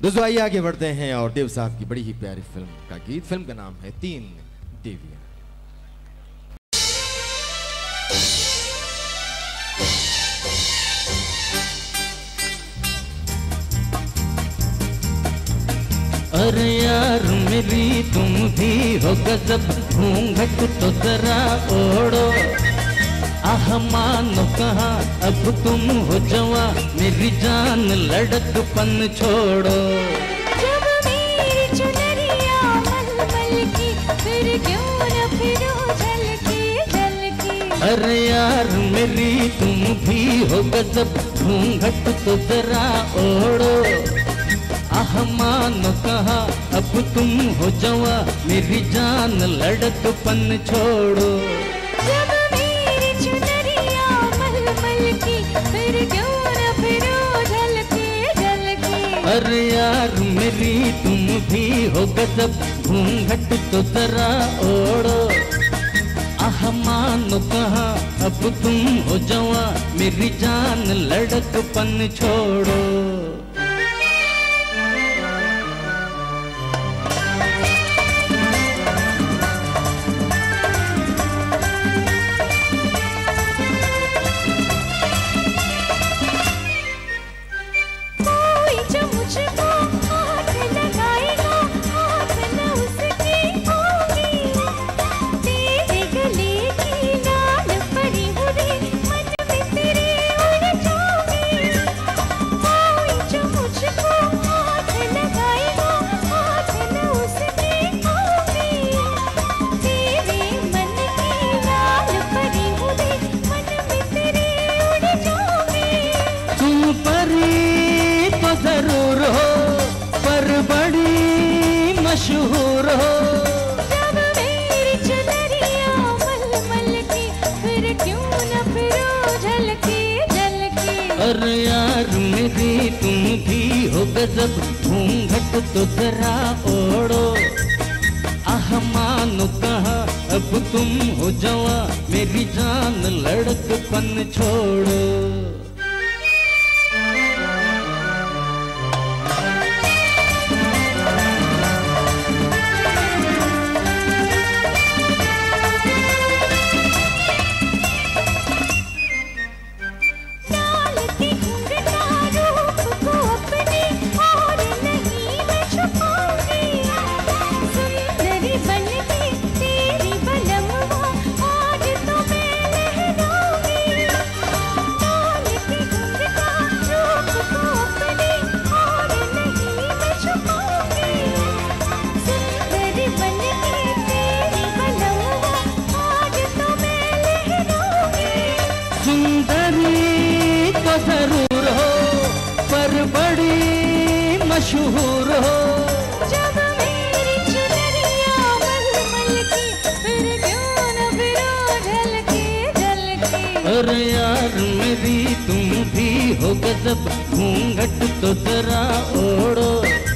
दोस्तों आइए आगे बढ़ते हैं और देव साहब की बड़ी ही प्यारी फिल्म का गीत। फिल्म का नाम है तीन देवियां। अरे यार मेरी तुम भी हो गजब, घूंघट तो जरा ओढ़ो। आह मानो कहाँ अब तुम हो जवा, मेरी जान लड़कपन छोड़ो। जब मेरी चुनरिया मलमल की, फिर क्यों न फिरो झलकी झलकी। अरे यार मेरी तुम भी हो गजब, घूंघट तो जरा ओढ़ो। आह मानो कहाँ अब तुम हो जवा, मेरी जान लड़कपन छोड़ो। जब मेरी चुनरिया मलमल की, फिर क्यों न फिरो झलकी झलकी। अरे यार मेरी तुम भी हो गजब, घूंघट तो जरा ओढ़ो। आह मानो कहाँ अब तुम हो जवा, मेरी जान लड़कपन छोड़ो। जरूर हो पर बड़ी मशहूर हो। जब मेरी चुनरिया मलमल की, फिर क्यों न फिरो झलकी झलकी। अरे यार मेरी तुम भी हो गजब, घूंघट तो जरा ओढ़ो। आह मानो कहाँ अब तुम हो जवा, मेरी जान लड़कपन छोड़ो। सुंदरी तो जरूर हो पर बड़ी मशहूर हो। जब मेरी चुनरिया मलमल की, फिर क्यों न फिरो झलकी झलकी। अरे यार मेरी तुम भी हो गजब, घूंघट तो जरा ओढ़ो।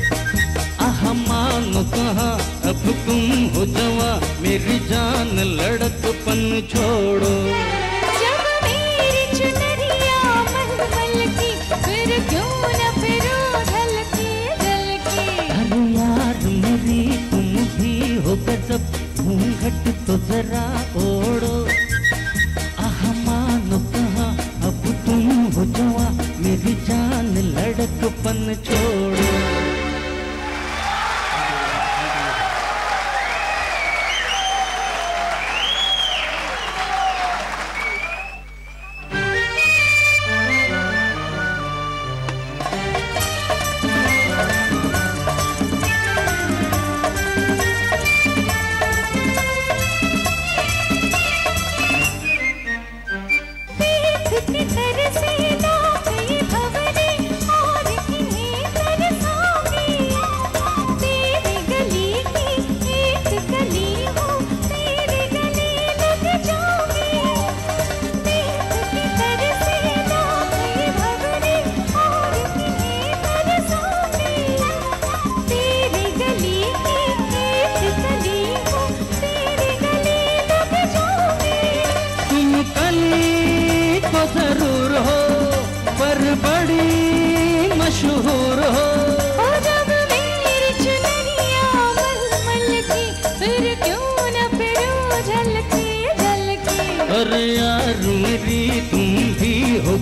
आह मानो कहाँ अब तुम हो जवा, मेरी जान लड़कपन छोड़ो। जब मेरी चुनरिया मलमल की, फिर क्यों न फिरो झलकी झलकी। अरे यार मेरी तुम भी हो गजब, घूंघट तो जरा ओढ़ो। आह मानो कहाँ अब तुम हो जवा, मेरी जान लड़कपन छोड़ो। तरसे लाख ये भंवरे, और इन्हें तरसा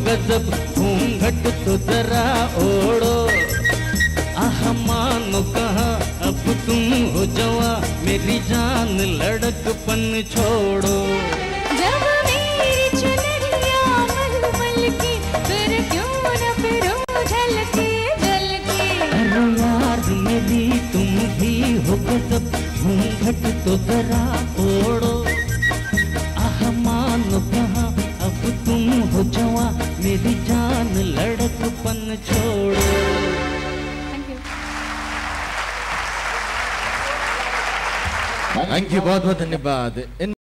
गजब घूंघट तो जरा ओढ़ो, आह मानो कहाँ अब तुम हो जवा, मेरी जान लड़कपन छोड़ो। जब मेरी चुनरिया मलमल की, फिर क्यों न फिरो झलके झलके। अरे यार मेरी तुम भी हो गजब घूंघट तो जरा ओढ़ो, आह मानो कहाँ अब तुम हो जवा, मेरी जान लड़कपन छोड़ो। Thank you. थैंक यू, बहुत बहुत धन्यवाद।